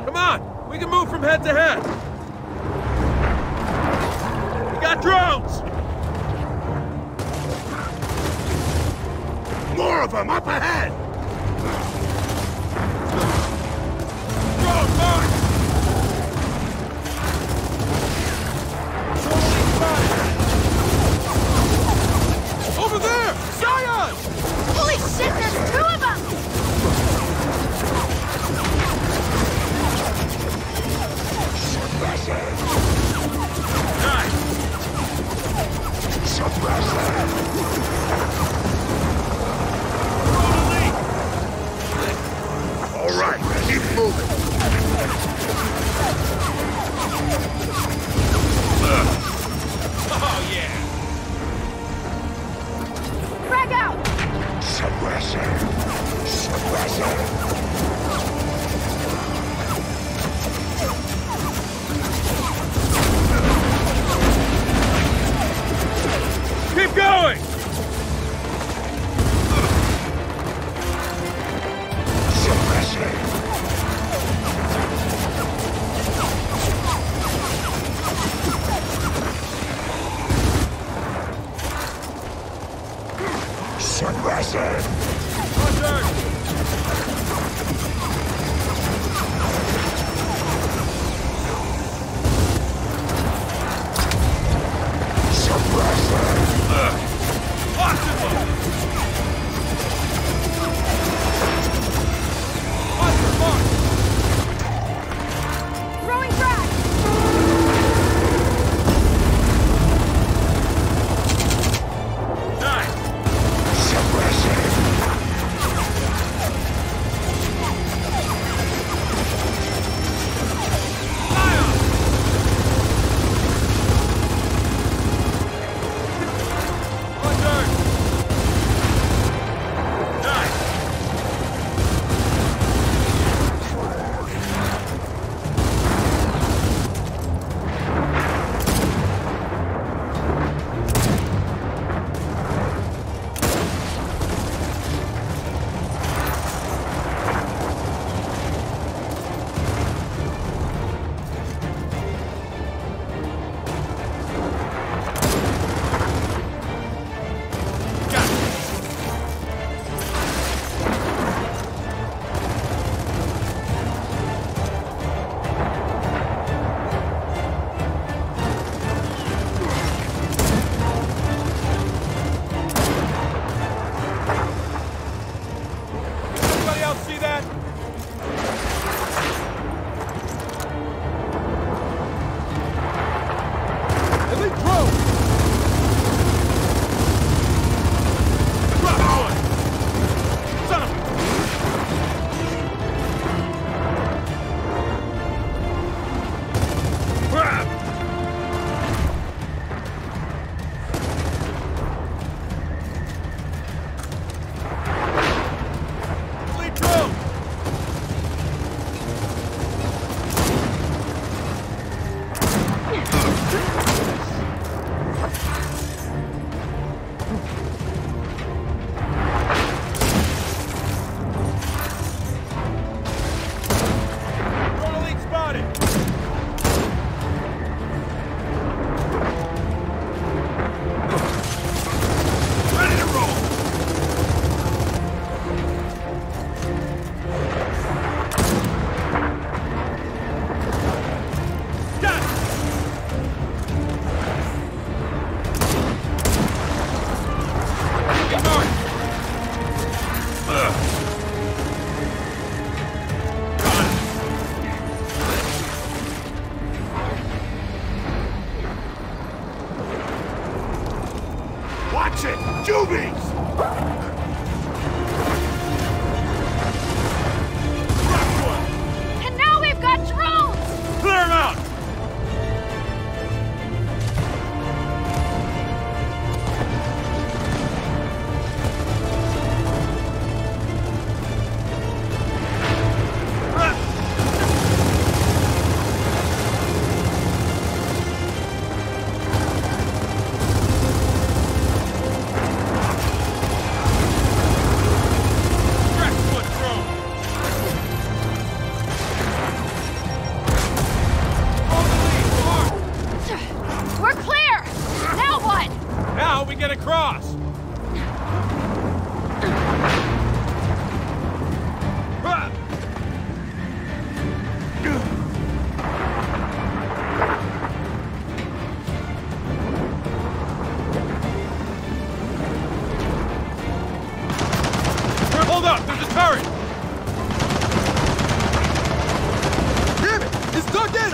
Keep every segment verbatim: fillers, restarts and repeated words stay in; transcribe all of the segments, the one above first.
Come on! We can move from head to head! We got drones! More of them up ahead! Drone, mark! Over there! Zion! Holy shit, there's two of them! Nice! All right, keep moving. Oh, yeah! Frag out! Suppressor. Suppressor. Keep going! Suppressor.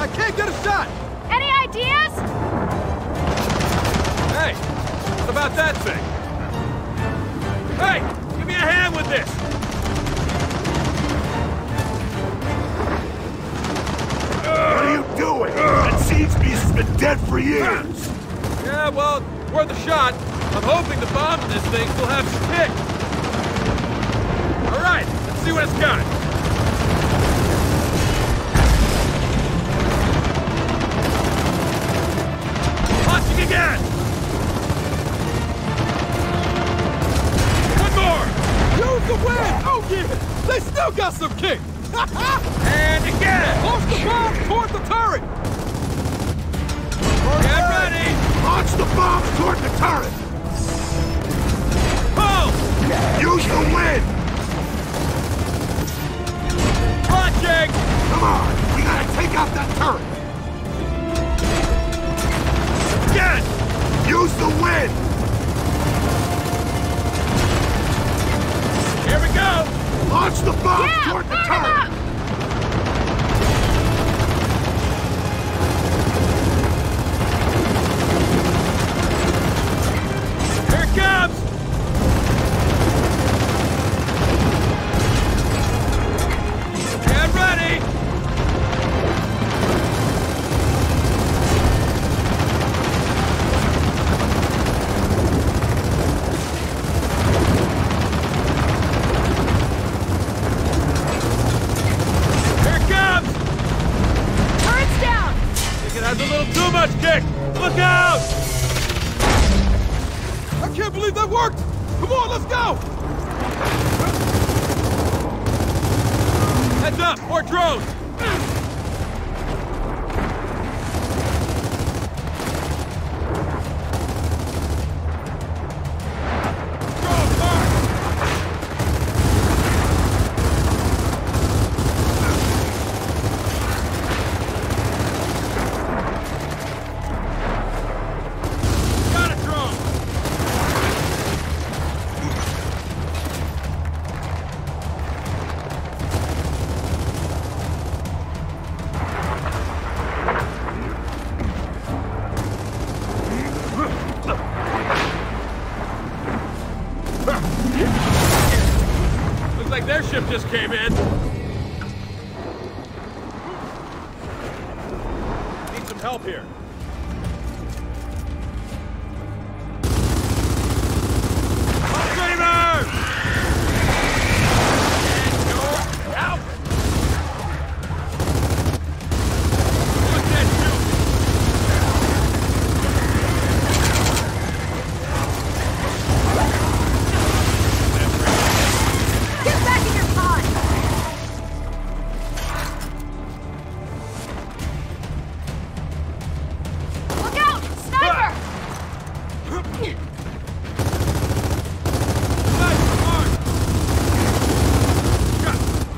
I can't get a shot! Any ideas? Hey, what about that thing? Hey, give me a hand with this! What are you doing? That seems beast has been dead for years. Yeah, well, worth a shot. I'm hoping the bombs in this thing still have some kick. All right, let's see what it's got. Launching again! One more! Use the wind! Oh yeah! They still got some kick! And again! Launch the bomb toward the turret! Get ready! Launch the bombs toward the turret. Pull! Use the wind. Launching! Come on, we gotta take out that turret. Again! Use the wind. Here we go! Launch the bombs Yeah, toward the burn 'em turret. up! Here it comes! Get ready! Here it comes! Turret's down! Think it has a little too much kick! Look out! I can't believe that worked! Come on, let's go! Heads up, more drones! Drone mark! Got a drone! Looks like their ship just came in. Need some help here. Upgraders! And you're out! What's that shoot? Get back in your pod! Look out! Sniper! Nice mark! Shot.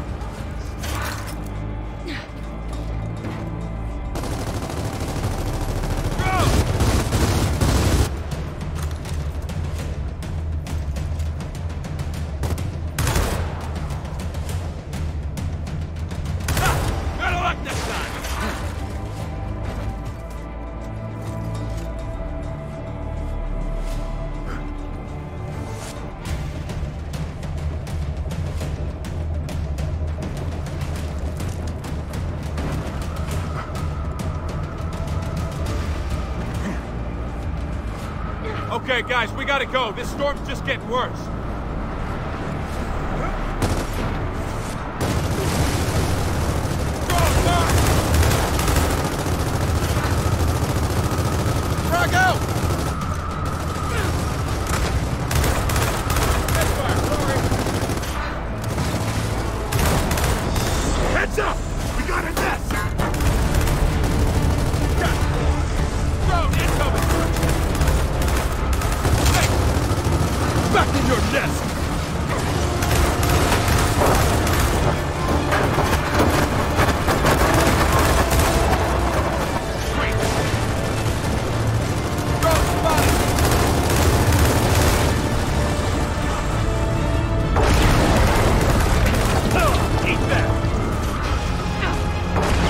Go! Ah, better luck this time! Okay, guys, we gotta go. This storm's just getting worse. Drone mark! Frag out! Headfire, sorry. Heads up! We got a nest! Got it. Drone incoming! Hey! Back in your nest! Great! Drone spotted! Ugh, eat that!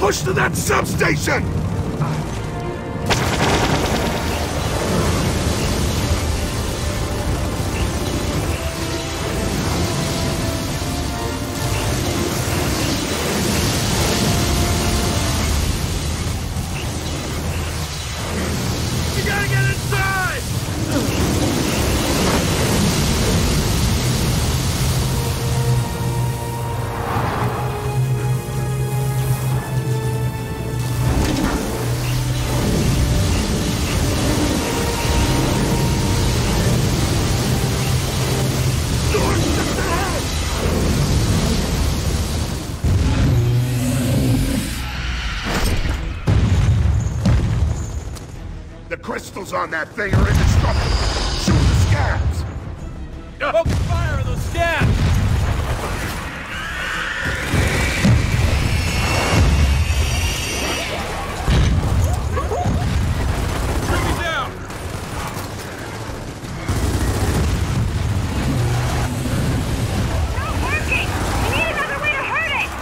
Push to that substation! You gotta get inside! The crystals on that thing are indestructible. Shoot the scabs! Focus fire on those scabs! Bring me down! Not working! We need another way to hurt it!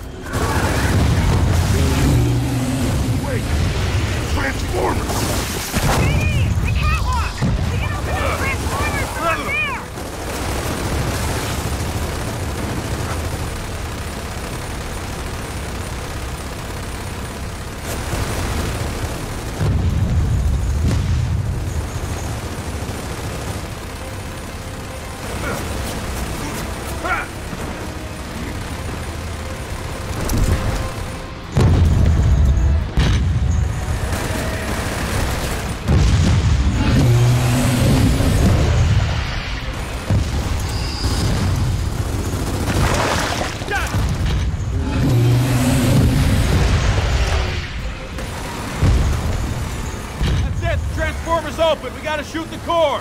Wait! Transformers! Hey, the catwalk! We can open the transformers from up there! That's it! The transformer's open! We gotta shoot the core!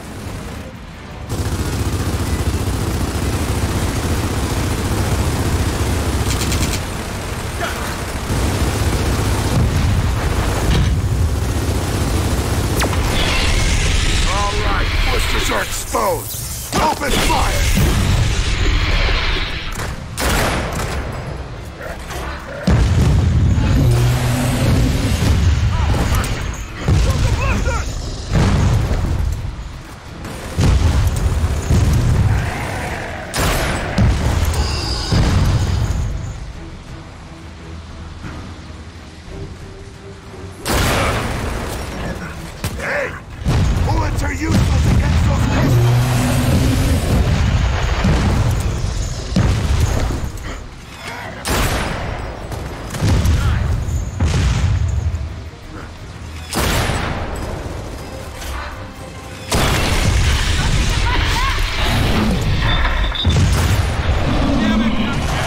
All right, blisters are exposed. Open fire! Hey! Bullets are useless against those crystals! Damn it!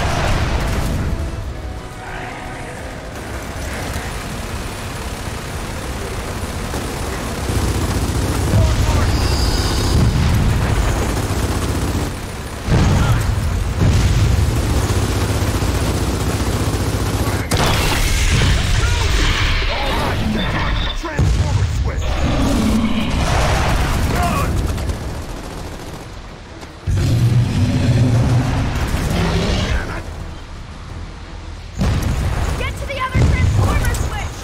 Transformer switch! Run! Get to the other transformer switch!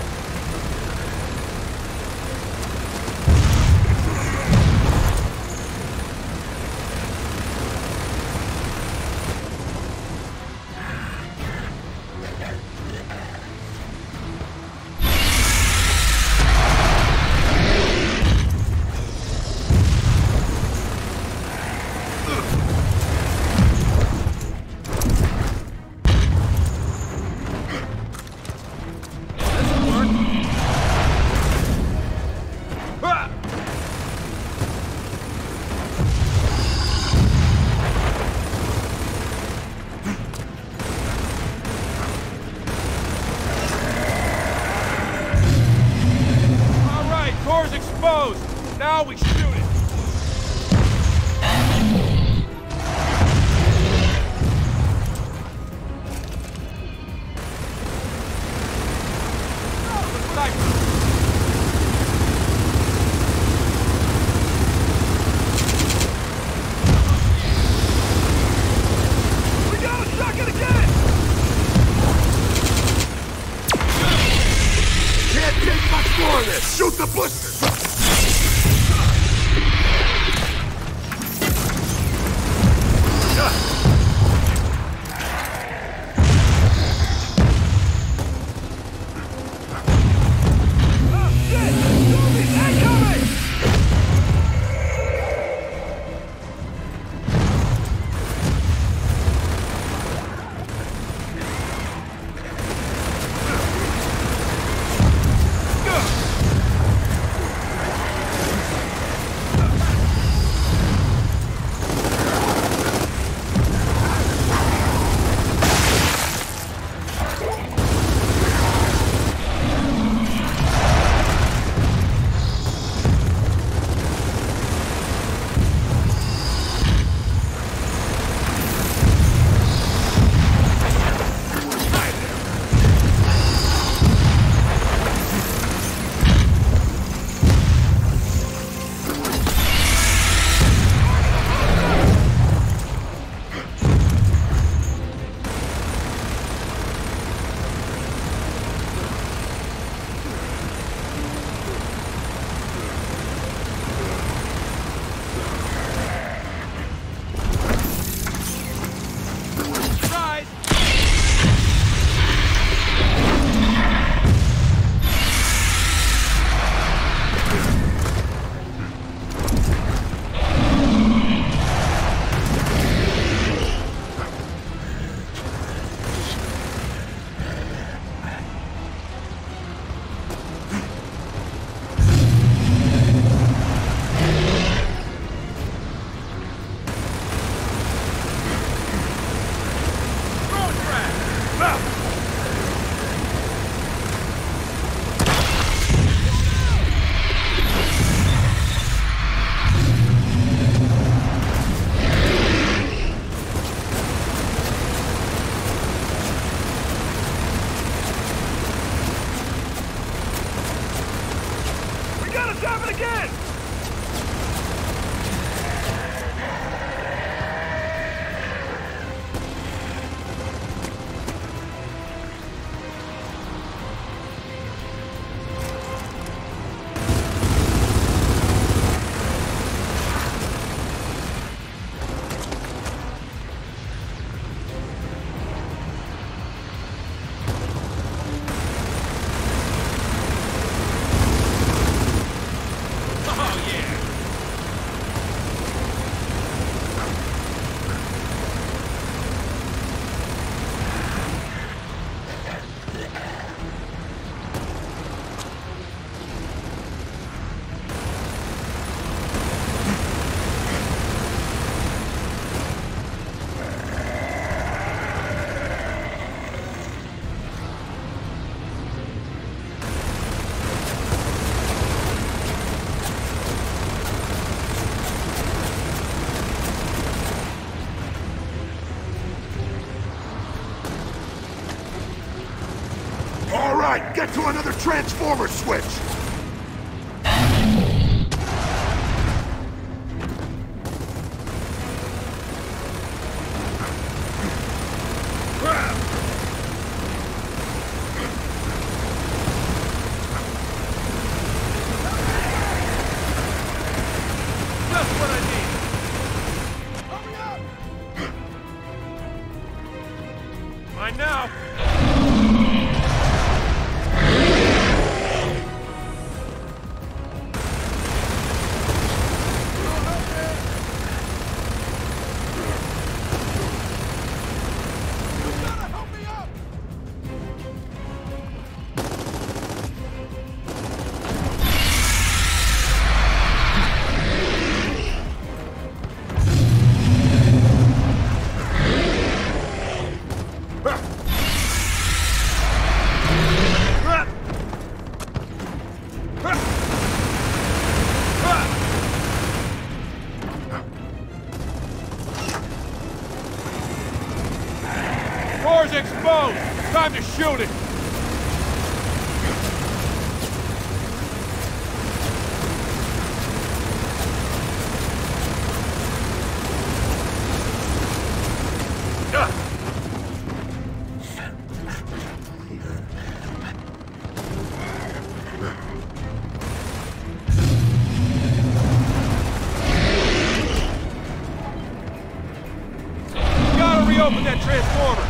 This'll work! Ah! All right, core's exposed. Now we shoot it. Oh, look what I- We gotta chuck it again! get to another transformer switch! Just what I need. Mine now. Door's exposed! Time to shoot it! Gotta reopen that transformer!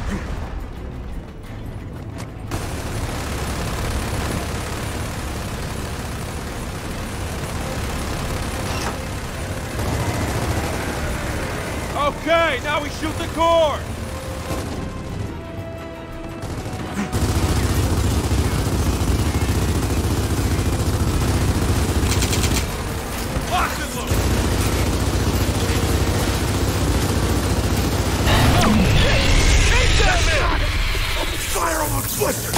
Okay, now we shoot the core! Lock and load! Oh, shit! Take that man! Fire almost blistered!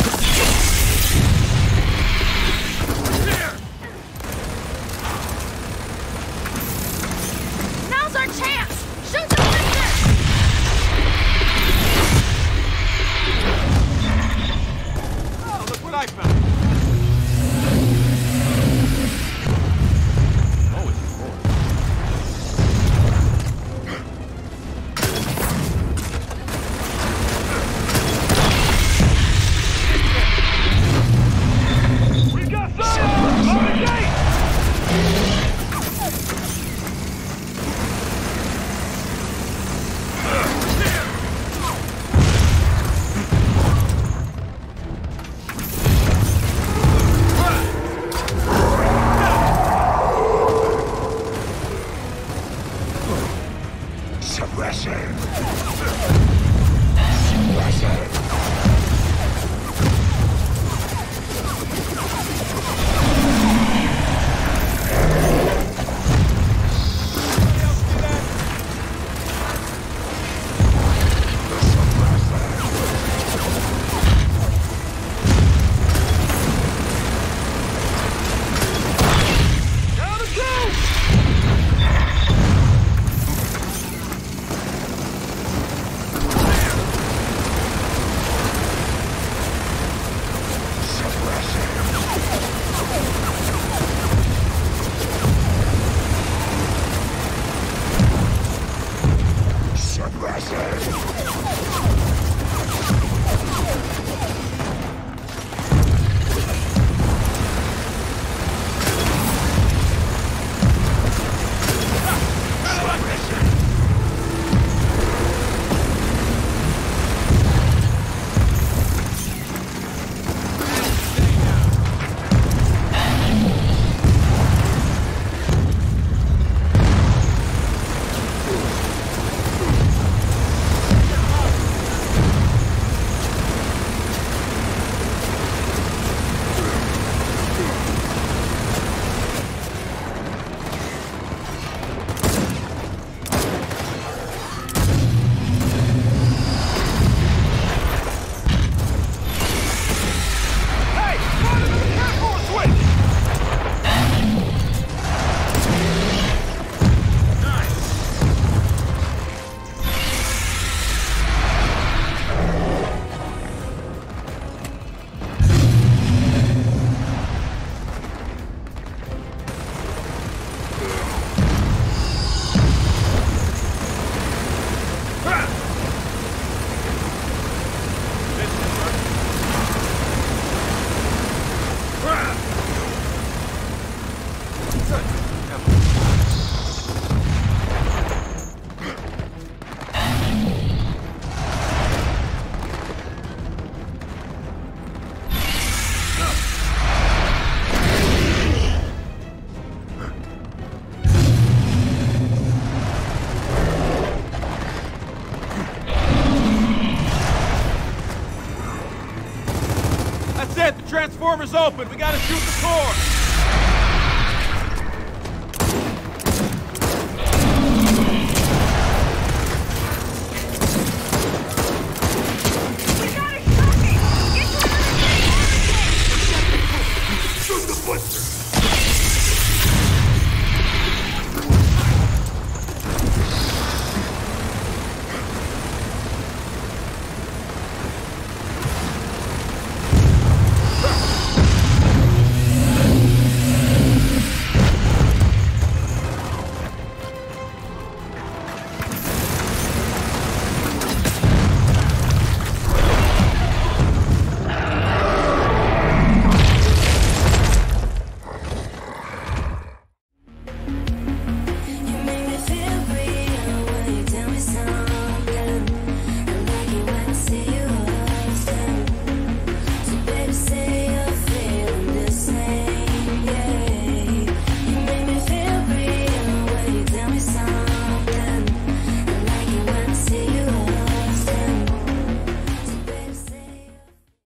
Here! Now's our chance! Shoot the blister! Transformer's open. We gotta shoot the core.